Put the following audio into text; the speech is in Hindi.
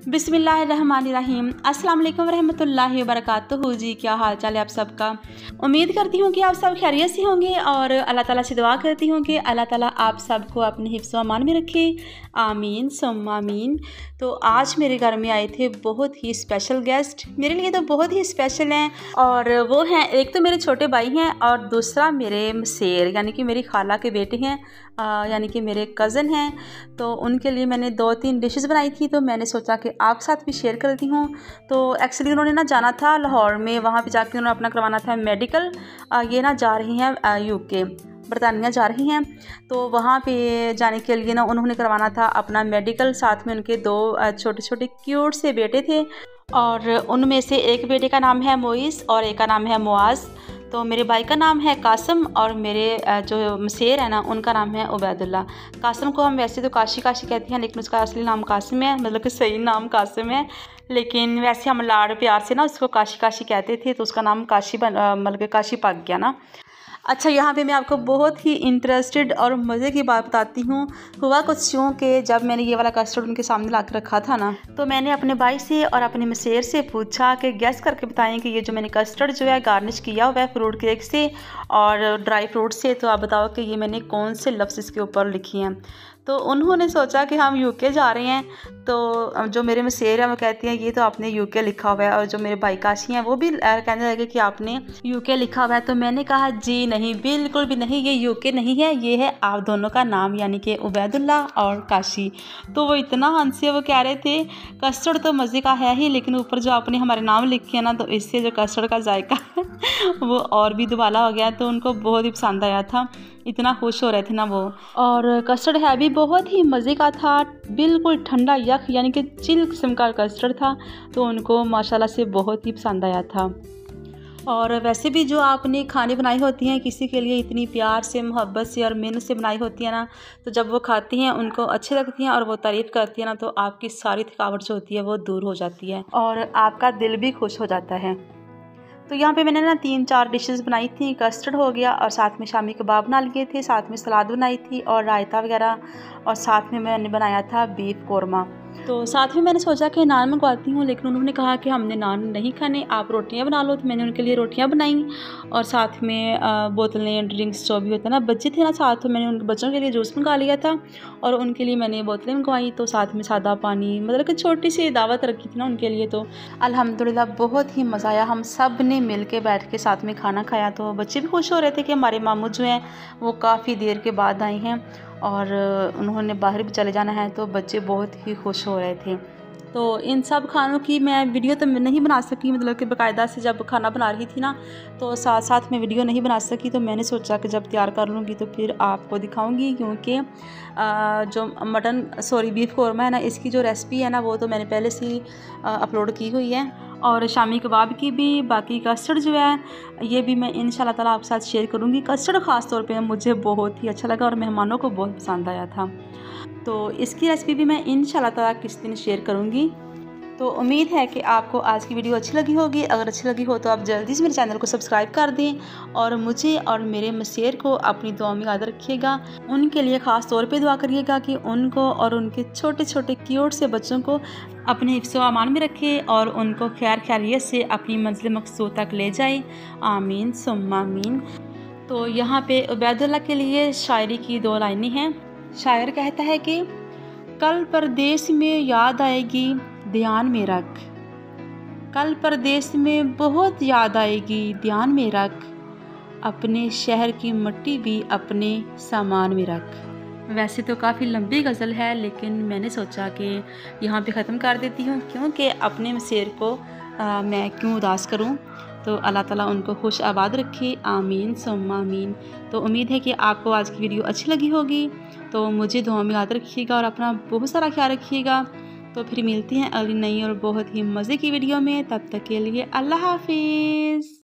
बिस्मिल्लाहिर्रहमानिर्रहीम। अस्सलाम वालेकुम रहमतुल्लाहि व बरकातुहू। जी क्या हाल चाल है आप सबका। उम्मीद करती हूँ कि आप सब खैरियत से होंगे और अल्लाह ताला से दुआ करती हूँ कि अल्लाह ताला आप सबको अपने हिफ्ज़ व अमान में रखे। आमीन सुम्मा आमीन। तो आज मेरे घर में आए थे बहुत ही स्पेशल गेस्ट, मेरे लिए तो बहुत ही स्पेशल हैं, और वो हैं, एक तो मेरे छोटे भाई हैं और दूसरा मेरे मसेर यानी कि मेरी खाला के बेटे हैं, यानी कि मेरे कज़न हैं। तो उनके लिए मैंने 2-3 डिशेस बनाई थी, तो मैंने सोचा कि आप साथ भी शेयर करती हूँ। तो एक्चुअली उन्होंने ना जाना था लाहौर में, वहाँ पे जाके उन्होंने अपना करवाना था मेडिकल। ये ना जा रही हैं यूके, बरतानिया जा रही हैं। तो वहाँ पे जाने के लिए ना उन्होंने करवाना था अपना मेडिकल। साथ में उनके 2 छोटे छोटे क्यूट से बेटे थे, और उनमें से एक बेटे का नाम है मोइस और एक का नाम है मुआज़। तो मेरे भाई का नाम है कासिम और मेरे जो मसेर है ना उनका नाम है उबैदुल्ला। कासिम को हम वैसे तो काशी काशी कहते हैं, लेकिन उसका असली नाम कासिम है, मतलब कि सही नाम कासिम है, लेकिन वैसे हम लाड़ प्यार से ना उसको काशी काशी कहते थे, तो उसका नाम काशी मतलब कि काशी पक गया ना। अच्छा, यहाँ पे मैं आपको बहुत ही इंटरेस्टेड और मज़े की बात बताती हूँ। हुआ कुछ यूँ कि जब मैंने ये वाला कस्टर्ड उनके सामने ला कर रखा था ना, तो मैंने अपने भाई से और अपने मसेर से पूछा कि गैस करके बताएं कि ये जो मैंने कस्टर्ड जो है गार्निश किया हुआ है फ्रूट केक से और ड्राई फ्रूट से, तो आप बताओ कि ये मैंने कौन से लफ्ज़ इसके ऊपर लिखे हैं। तो उन्होंने सोचा कि हम यूके जा रहे हैं, तो जो मेरे मसेर है वो कहती हैं ये तो आपने यूके लिखा हुआ है, और जो मेरे भाई काशी हैं वो भी कहने लगे कि आपने यूके लिखा हुआ है। तो मैंने कहा जी नहीं, बिल्कुल भी नहीं, ये यूके नहीं है, ये है आप दोनों का नाम, यानी कि उबैदुल्ला और काशी। तो वो इतना हंसे, वो कह रहे थे कस्टर्ड तो मज़े का है ही, लेकिन ऊपर जो आपने हमारे नाम लिखे हैं ना, तो इससे जो कस्टर्ड का जायका वो और भी दुबाला हो गया। तो उनको बहुत ही पसंद आया था, इतना खुश हो रहे थे ना वो। और कस्टर्ड है भी बहुत ही मज़े का था, बिल्कुल ठंडा यख यानी कि चिल किस्म का कस्टर्ड था। तो उनको माशाल्लाह से बहुत ही पसंद आया था। और वैसे भी जो आपने खाने बनाई होती हैं किसी के लिए इतनी प्यार से, मोहब्बत से और मेहनत से बनाई होती है ना, तो जब वो खाती हैं उनको अच्छी लगती हैं और वो तारीफ़ करती हैं ना, तो आपकी सारी थकावट जो होती है वो दूर हो जाती है और आपका दिल भी खुश हो जाता है। तो यहाँ पे मैंने ना 3-4 डिशेस बनाई थी। कस्टर्ड हो गया, और साथ में शामी कबाब बना लिए थे, साथ में सलाद बनाई थी और रायता वगैरह, और साथ में मैंने बनाया था बीफ कोरमा। तो साथ में मैंने सोचा कि नान मंगवाती हूँ, लेकिन उन्होंने कहा कि हमने नान नहीं खाने, आप रोटियाँ बना लो। तो मैंने उनके लिए रोटियाँ बनाई, और साथ में बोतलें, ड्रिंक्स जो भी होता है ना, बच्चे थे ना साथ, तो मैंने उनके बच्चों के लिए जूस मंगा लिया था और उनके लिए मैंने बोतलें मंगवाई। तो साथ में सादा पानी, मतलब कि छोटी सी दावत रखी थी ना उनके लिए। तो अल्हम्दुलिल्लाह बहुत ही मज़ा आया, हम सब ने मिल के बैठ के साथ में खाना खाया। तो बच्चे भी खुश हो रहे थे कि हमारे मामू जो हैं वो काफ़ी देर के बाद आए हैं और उन्होंने बाहर भी चले जाना है, तो बच्चे बहुत ही खुश हो रहे थे। तो इन सब खानों की मैं वीडियो तो नहीं बना सकी, मतलब कि बाकायदा से जब खाना बना रही थी ना, तो साथ साथ में वीडियो नहीं बना सकी। तो मैंने सोचा कि जब तैयार कर लूँगी तो फिर आपको दिखाऊंगी, क्योंकि जो बीफ कोरमा है ना, इसकी जो रेसिपी है ना वो तो मैंने पहले से ही अपलोड की हुई है, और शामी कबाब की भी। बाकी कस्टर्ड जो है ये भी मैं इंशाल्लाह ताला आपके साथ शेयर करूँगी। कस्टर्ड ख़ास तौर पे मुझे बहुत ही अच्छा लगा और मेहमानों को बहुत पसंद आया था, तो इसकी रेसिपी भी मैं इंशाल्लाह ताला किस दिन शेयर करूँगी। तो उम्मीद है कि आपको आज की वीडियो अच्छी लगी होगी। अगर अच्छी लगी हो तो आप जल्दी से मेरे चैनल को सब्सक्राइब कर दें, और मुझे और मेरे मसेर को अपनी दुआ में याद रखिएगा। उनके लिए ख़ास तौर पे दुआ करिएगा कि उनको और उनके छोटे छोटे क्यूट से बच्चों को अपने हिफ्ज़ व अमान में रखे और उनको खैर खैरियत से अपनी मंजिल मकसूद तक ले जाए। आमीन सुम्मा आमीन। तो यहाँ पे उबैदुल्ला के लिए शायरी की 2 लाइनें हैं। शायर कहता है कि कल परदेस में याद आएगी ध्यान में रख, कल परदेस में बहुत याद आएगी ध्यान में रख, अपने शहर की मिट्टी भी अपने सामान में रख। वैसे तो काफ़ी लंबी गज़ल है, लेकिन मैंने सोचा कि यहाँ पे ख़त्म कर देती हूँ, क्योंकि अपने मसेर को मैं क्यों उदास करूँ। तो अल्लाह ताला उनको खुश आबाद रखे। आमीन सुम्मा आमीन। तो उम्मीद है कि आपको आज की वीडियो अच्छी लगी होगी। तो मुझे दुआ में याद रखिएगा और अपना बहुत सारा ख्याल रखिएगा। तो फिर मिलती हैं अगली नई और बहुत ही मज़े की वीडियो में। तब तक के लिए अल्लाह हाफिज़।